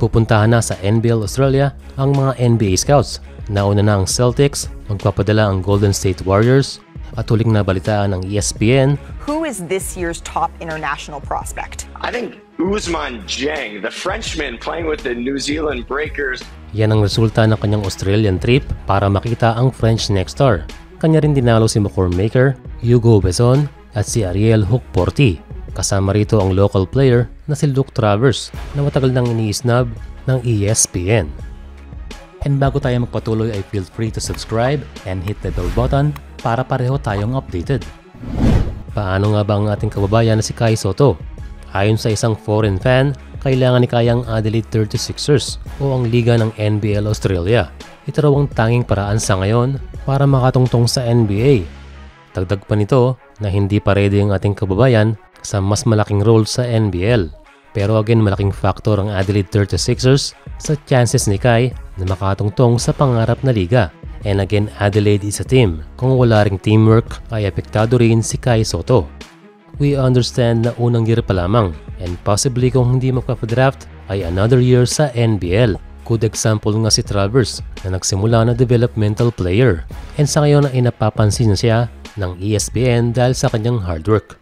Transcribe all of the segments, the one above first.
pupuntahan na sa NBL Australia ang mga NBA scouts. Nauna na ang Celtics, magpapadala ang Golden State Warriors, at huling nabalitaan ng ESPN. Who is this year's top international prospect? I think Ousmane Dieng, the Frenchman playing with the New Zealand Breakers. Yan ang resulta ng kanyang Australian trip para makita ang French next star. Kanya rin dinalo si McCormaker, Hugo Besson at si Ariel Hukporti. Kasama rito ang local player na si Luke Travers na matagal nang iniisnab ng ESPN. And bago tayo magpatuloy ay feel free to subscribe and hit the bell button para pareho tayong updated. Paano nga ba ang ating kababayan na si Kai Sotto? Ayon sa isang foreign fan, kailangan ni Kai ang Adelaide 36ers o ang liga ng NBL Australia. Ito raw ang tanging paraan sa ngayon para makatungtong sa NBA. Dagdag pa nito na hindi pa ready ang ating kababayan sa mas malaking role sa NBL. Pero again, malaking factor ang Adelaide 36ers sa chances ni Kai na makatungtong sa pangarap na liga. And again, Adelaide is a team. Kung wala ring teamwork ay apektado rin si Kai Sotto. We understand na unang year pa lamang and possibly kung hindi magpapadraft ay another year sa NBL. Good example nga si Travers na nagsimula na developmental player and sa ngayon ay napapansin na siya ng ESPN dahil sa kanyang hard work.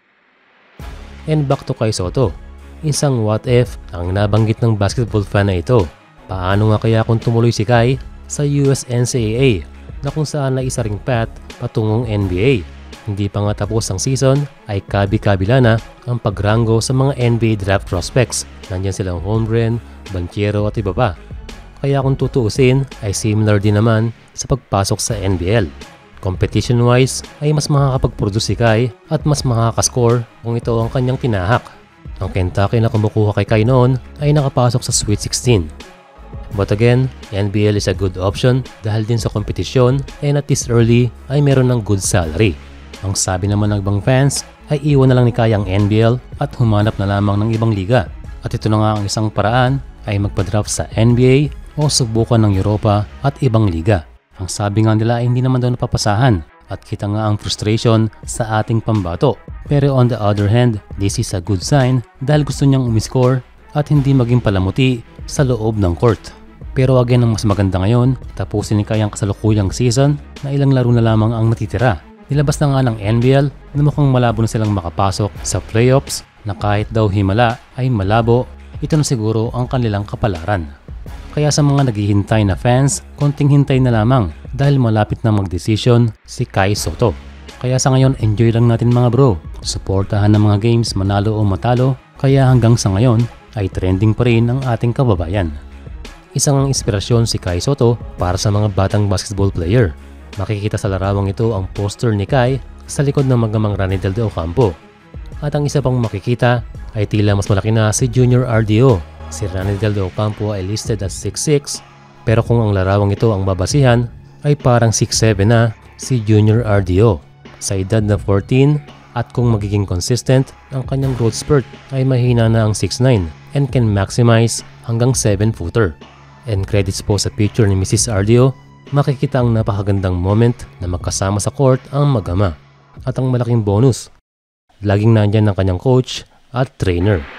And back to Kai Sotto. Isang what if ang nabanggit ng basketball fan na ito. Paano nga kaya kung tumuloy si Kai sa US NCAA na kung saan na isa ring path patungong NBA. Hindi pa nga tapos ang season ay kabi-kabila na ang pagranggo sa mga NBA draft prospects. Nandiyan silang Holmgren, Banchero at iba pa. Kaya kung tutuusin ay similar din naman sa pagpasok sa NBL. Competition-wise ay mas makakapag-produce si Kai at mas makakascore kung ito ang kanyang tinahak. Ang Kentucky na kumukuha kay Kai noon ay nakapasok sa Sweet 16. But again, NBL is a good option dahil din sa kompetisyon and at this early ay meron ng good salary. Ang sabi naman ng ibang fans ay iwan na lang ni Kai ang NBL at humanap na lamang ng ibang liga. At ito na nga ang isang paraan ay magpa-draft sa NBA o subukan ng Europa at ibang liga. Ang sabi nga nila ay hindi naman daw napapasahan at kita nga ang frustration sa ating pambato. Pero on the other hand, this is a good sign dahil gusto niyang umiscore at hindi maging palamuti sa loob ng court. Pero again, ang mas maganda ngayon, tapusin ni Kai ang kasalukuyang season na ilang laro na lamang ang natitira. Nilabas na nga ng NBL na mukhang malabo na silang makapasok sa playoffs na kahit daw himala ay malabo, ito na siguro ang kanilang kapalaran. Kaya sa mga naghihintay na fans, konting hintay na lamang dahil malapit na magdesisyon si Kai Sotto. Kaya sa ngayon, enjoy lang natin mga bro. Suportahan ng mga games manalo o matalo, kaya hanggang sa ngayon ay trending pa rin ang ating kababayan. Isang inspirasyon si Kai Sotto para sa mga batang basketball player. Makikita sa larawang ito ang poster ni Kai sa likod ng magamang Ranidel de Ocampo. At ang isa pang makikita ay tila mas malaki na si Junior RDO. Si Ranidel de Ocampo ay listed as 6'6", pero kung ang larawang ito ang babasihan ay parang 6'7" na si Junior RDO. Sa edad na 14 at kung magiging consistent, ang kanyang growth spurt ay mahina na ang 6'9" and can maximize hanggang 7-footer. And credits po sa picture ni Mrs. RDO, makikita ang napakagandang moment na magkasama sa court ang magama. At ang malaking bonus, laging nandyan ng kanyang coach at trainer.